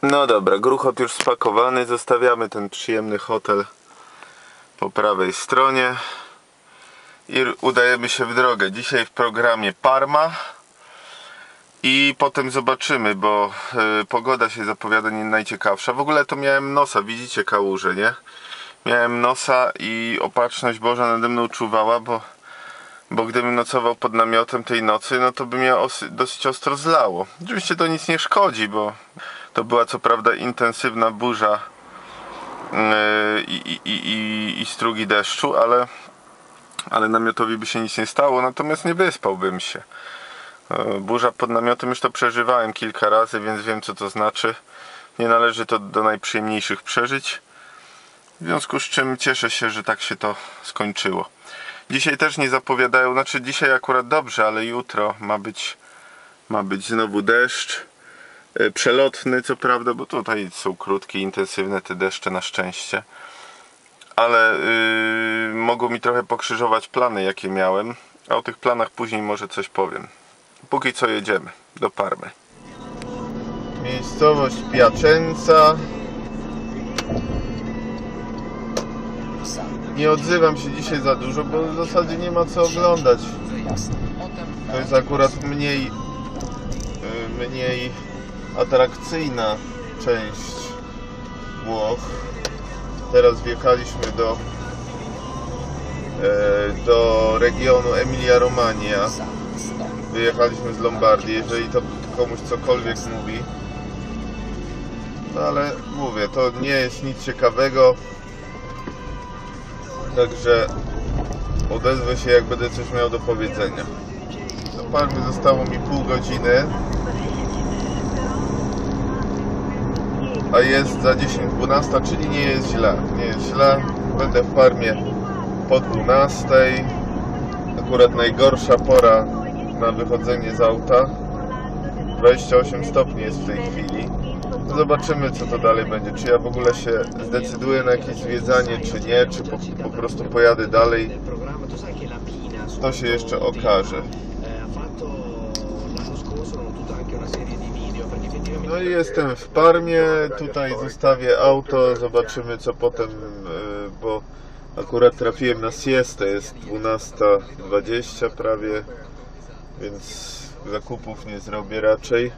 No dobra, gruchot już spakowany. Zostawiamy ten przyjemny hotel po prawej stronie i udajemy się w drogę. Dzisiaj w programie Parma i potem zobaczymy, bo pogoda się zapowiada nie najciekawsza. W ogóle to miałem nosa, widzicie kałuże, nie? Miałem nosa i opatrzność Boża nade mną czuwała, bo gdybym nocował pod namiotem tej nocy, no to by mnie dosyć ostro zlało. Oczywiście to nic nie szkodzi, bo to była co prawda intensywna burza i strugi deszczu, ale namiotowi by się nic nie stało, natomiast nie wyspałbym się. Burza pod namiotem już to przeżywałem kilka razy, więc wiem, co to znaczy. Nie należy to do najprzyjemniejszych przeżyć. W związku z czym cieszę się, że tak się to skończyło. Dzisiaj też nie zapowiadają, znaczy dzisiaj akurat dobrze, ale jutro ma być znowu deszcz. Przelotny co prawda, bo tutaj są krótkie, intensywne te deszcze na szczęście. Ale mogą mi trochę pokrzyżować plany, jakie miałem. A o tych planach później może coś powiem. Póki co jedziemy do Parmy. Miejscowość Piacenza. Nie odzywam się dzisiaj za dużo, bo w zasadzie nie ma co oglądać. To jest akurat mniej atrakcyjna część Włoch. Teraz wjechaliśmy do regionu Emilia-Romagna. Wyjechaliśmy z Lombardii, jeżeli to komuś cokolwiek mówi. No ale mówię, to nie jest nic ciekawego. Także odezwę się, jak będę coś miał do powiedzenia. Do Parmy zostało mi pół godziny, a jest za 10:12, czyli nie jest źle. Nie jest źle. Będę w Parmie po 12:00. Akurat najgorsza pora na wychodzenie z auta. 28 stopni jest w tej chwili. Zobaczymy, co to dalej będzie. Czy ja w ogóle się zdecyduję na jakieś zwiedzanie, czy nie, czy po prostu pojadę dalej. To się jeszcze okaże. No i jestem w Parmie. Tutaj zostawię auto. Zobaczymy, co potem, bo akurat trafiłem na siestę. Jest 12:20 prawie, więc zakupów nie zrobię raczej.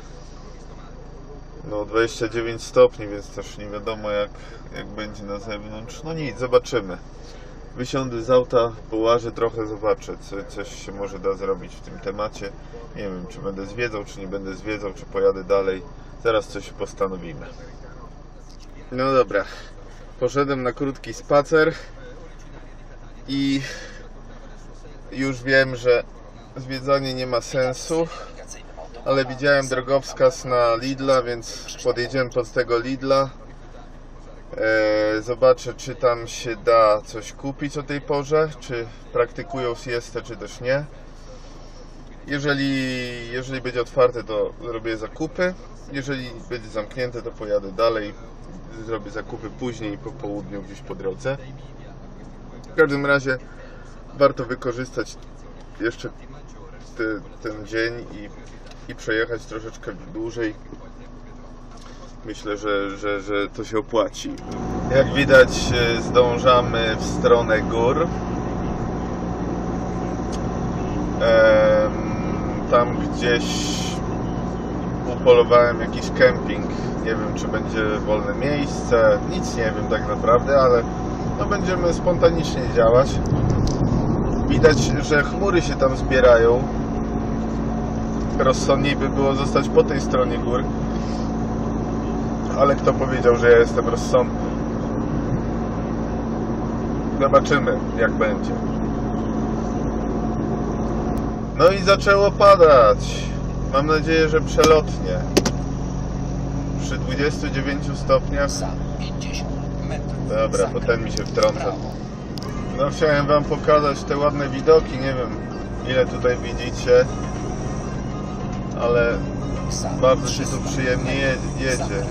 No 29 stopni, więc też nie wiadomo jak będzie na zewnątrz. No nic, zobaczymy. Wysiądę z auta, połażę trochę, zobaczę, coś się może da zrobić w tym temacie. Nie wiem, czy będę zwiedzał, czy nie będę zwiedzał, czy pojadę dalej. Zaraz coś postanowimy. No dobra, poszedłem na krótki spacer i już wiem, że zwiedzanie nie ma sensu. Ale widziałem drogowskaz na Lidla, więc podjedziemy pod tego Lidla. Zobaczę, czy tam się da coś kupić o tej porze, czy praktykują siestę, czy też nie. Jeżeli będzie otwarte, to zrobię zakupy. Jeżeli będzie zamknięte, to pojadę dalej. Zrobię zakupy później, po południu, gdzieś po drodze. W każdym razie warto wykorzystać jeszcze ten dzień i przejechać troszeczkę dłużej. Myślę, że to się opłaci. Jak widać, zdążamy w stronę gór. Tam gdzieś upolowałem jakiś kemping. Nie wiem, czy będzie wolne miejsce. Nic nie wiem tak naprawdę, ale no będziemy spontanicznie działać. Widać, że chmury się tam zbierają. Rozsądniej by było zostać po tej stronie gór, ale kto powiedział, że ja jestem rozsądny? Zobaczymy, jak będzie. No i zaczęło padać. Mam nadzieję, że przelotnie. Przy 29 stopniach. Dobra, potem mi się wtrąca. No chciałem wam pokazać te ładne widoki. Nie wiem, ile tutaj widzicie, ale bardzo się tu przyjemnie jedzie.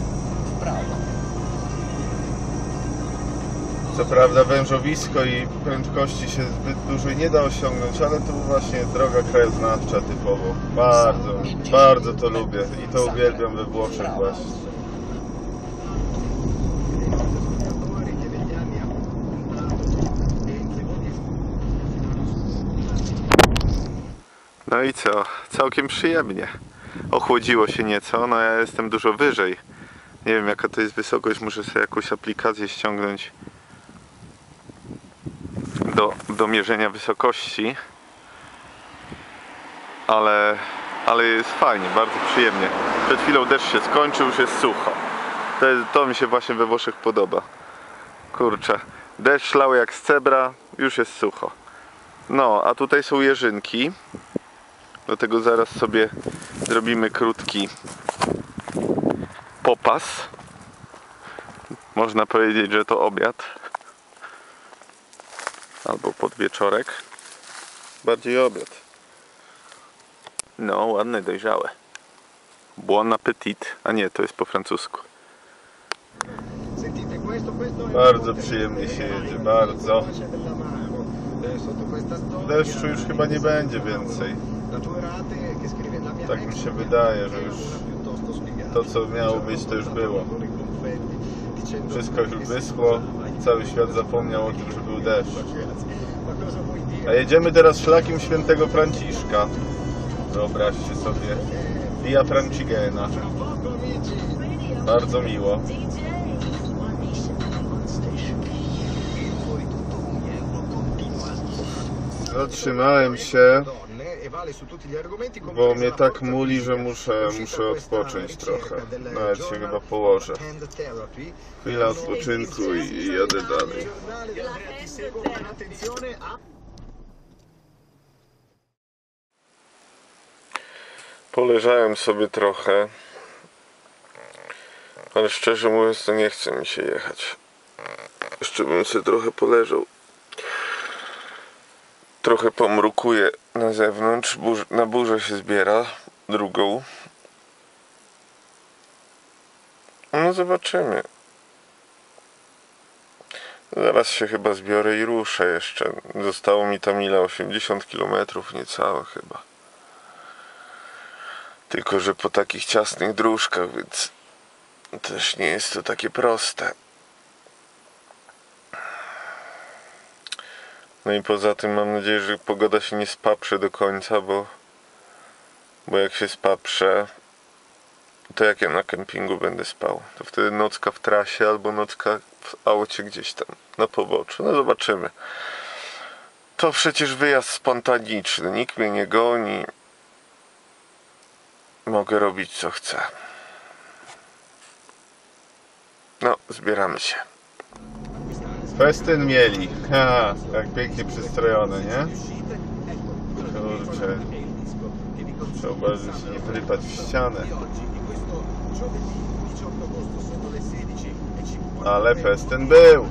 Co prawda wężowisko i prędkości się zbyt dużej nie da osiągnąć, ale tu właśnie droga krajoznawcza typowo. Bardzo to lubię i to uwielbiam we Włoszech właśnie. No i co? Całkiem przyjemnie. Ochłodziło się nieco, no ja jestem dużo wyżej. Nie wiem jaka to jest wysokość, muszę sobie jakąś aplikację ściągnąć do mierzenia wysokości. Ale jest fajnie, bardzo przyjemnie. Przed chwilą deszcz się skończył, już jest sucho. To mi się właśnie we Włoszech podoba. Kurczę, deszcz lał jak z cebra, już jest sucho. No, a tutaj są jeżynki. Dlatego zaraz sobie zrobimy krótki popas. Można powiedzieć, że to obiad. Albo podwieczorek. Bardziej obiad. No, ładne, dojrzałe. Buon appetit. A nie, to jest po francusku. Bardzo przyjemnie się jedzie, bardzo. Deszczu już chyba nie będzie więcej. Tak mi się wydaje, że już to co miało być, to już było. Wszystko już wyschło, cały świat zapomniał o tym, że był deszcz. A jedziemy teraz szlakiem świętego Franciszka. Wyobraźcie sobie. Via Francigena. Bardzo miło. Zatrzymałem się, bo mnie tak muli, że muszę odpocząć trochę. Nawet się chyba położę. Chwila odpoczynku i jadę dalej. Poleżałem sobie trochę, ale szczerze mówiąc to nie chce mi się jechać. Jeszcze bym sobie trochę poleżał. Trochę pomrukuje na zewnątrz, na burzę się zbiera, drugą. No zobaczymy. Zaraz się chyba zbiorę i ruszę jeszcze. Zostało mi tam ile? 80 km niecałe chyba. Tylko że po takich ciasnych dróżkach, więc też nie jest to takie proste. No i poza tym mam nadzieję, że pogoda się nie spaprze do końca, bo jak się spaprze, to jak ja na kempingu będę spał? To wtedy nocka w trasie albo nocka w aucie gdzieś tam na poboczu. No zobaczymy. To przecież wyjazd spontaniczny, nikt mnie nie goni. Mogę robić co chcę. No, zbieramy się. Festyn mieli. Ha, tak pięknie przystrojone, nie? Kurczę. Trzeba uważać, że się nie wrypać w ścianę. Ale festyn był.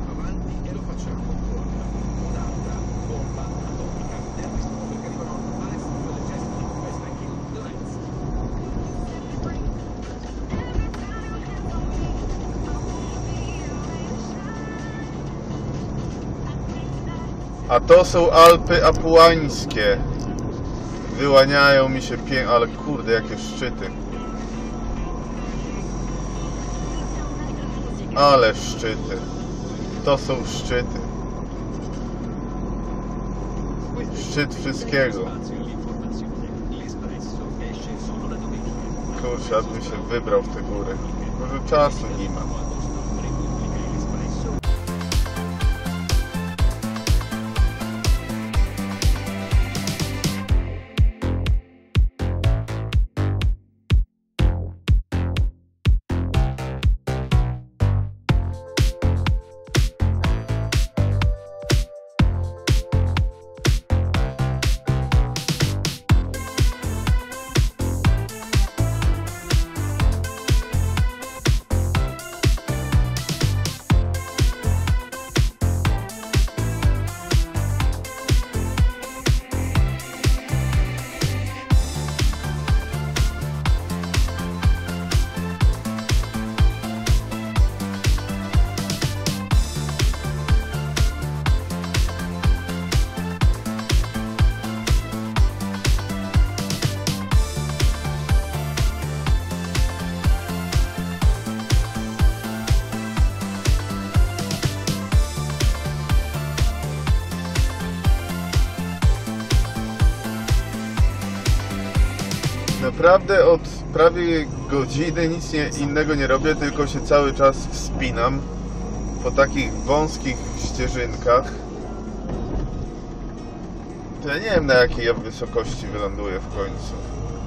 A to są Alpy Apułańskie. Wyłaniają mi się ale kurde jakie szczyty. Ale szczyty. To są szczyty. Szczyt wszystkiego. Kurczę, abym się wybrał w te góry. Może czasu nie ma. Naprawdę od prawie godziny nic innego nie robię, tylko się cały czas wspinam po takich wąskich ścieżynkach. To ja nie wiem, na jakiej ja wysokości wyląduję w końcu.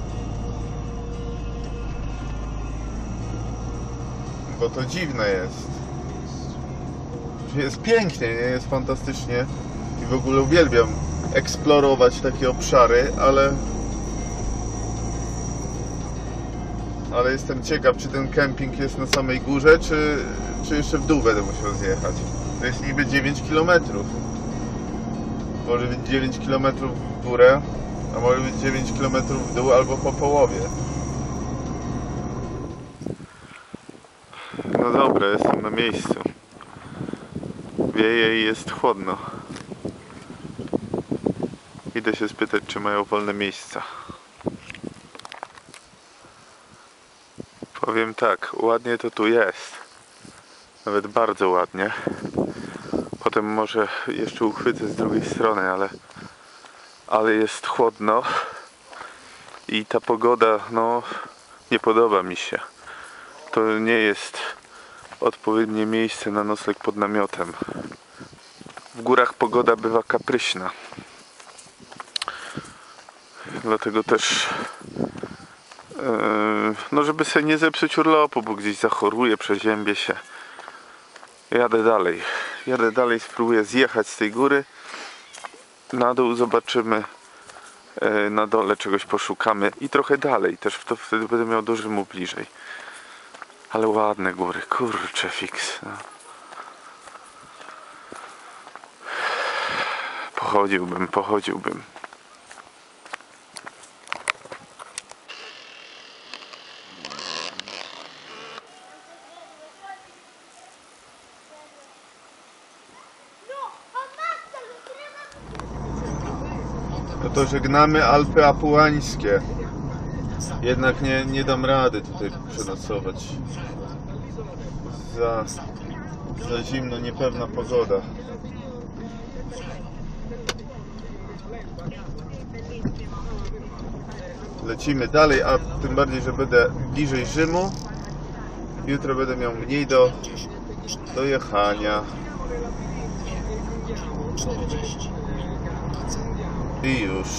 Bo to dziwne jest. Jest pięknie, nie? Jest fantastycznie i w ogóle uwielbiam eksplorować takie obszary, ale jestem ciekaw, czy ten kemping jest na samej górze, czy jeszcze w dół będę musiał zjechać. To jest niby 9 km. Może być 9 km w górę, a może być 9 km w dół albo po połowie. No dobra, jestem na miejscu. Wieje i jest chłodno. Idę się spytać, czy mają wolne miejsca. Powiem tak, ładnie to tu jest. Nawet bardzo ładnie. Potem może jeszcze uchwycę z drugiej strony, ale jest chłodno. I ta pogoda, no, nie podoba mi się. To nie jest odpowiednie miejsce na nocleg pod namiotem. W górach pogoda bywa kapryśna. Dlatego też no żeby sobie nie zepsuć urlopu, bo gdzieś zachoruję, przeziębię się. Jadę dalej, spróbuję zjechać z tej góry na dół, zobaczymy, na dole czegoś poszukamy i trochę dalej, też to wtedy będę miał do Rzymu bliżej. Ale ładne góry, kurczę fix, no. Pochodziłbym. No to żegnamy Alpy Apułańskie. Jednak nie dam rady tutaj przenocować. Za zimno, niepewna pogoda. Lecimy dalej, a tym bardziej, że będę bliżej Rzymu. Jutro będę miał mniej do jechania. I już.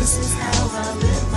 This is how I live.